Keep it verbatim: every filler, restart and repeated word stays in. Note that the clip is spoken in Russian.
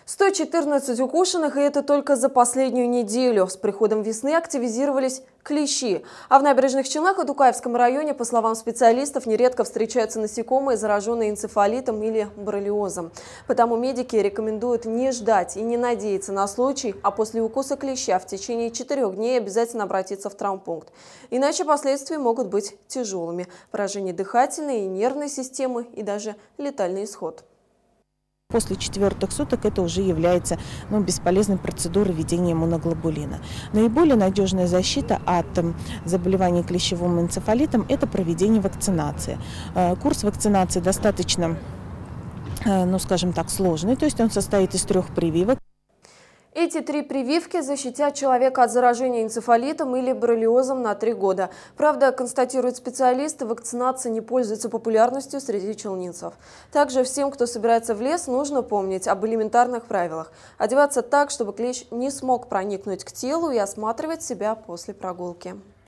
сто четырнадцать укушенных, и это только за последнюю неделю. С приходом весны активизировались клещи. А в Набережных Челнах и Тукаевском районе, по словам специалистов, нередко встречаются насекомые, зараженные энцефалитом или боррелиозом. Потому медики рекомендуют не ждать и не надеяться на случай, а после укуса клеща в течение четырех дней обязательно обратиться в травмпункт. Иначе последствия могут быть тяжелыми. Поражение дыхательной и нервной системы и даже летальный исход. После четвертых суток это уже является ну, бесполезной процедурой введения иммуноглобулина. Наиболее надежная защита от заболеваний клещевым энцефалитом – это проведение вакцинации. Курс вакцинации достаточно, ну скажем так, сложный, то есть он состоит из трех прививок. Эти три прививки защитят человека от заражения энцефалитом или боррелиозом на три года. Правда, констатируют специалисты, вакцинация не пользуется популярностью среди челнинцев. Также всем, кто собирается в лес, нужно помнить об элементарных правилах. Одеваться так, чтобы клещ не смог проникнуть к телу, и осматривать себя после прогулки.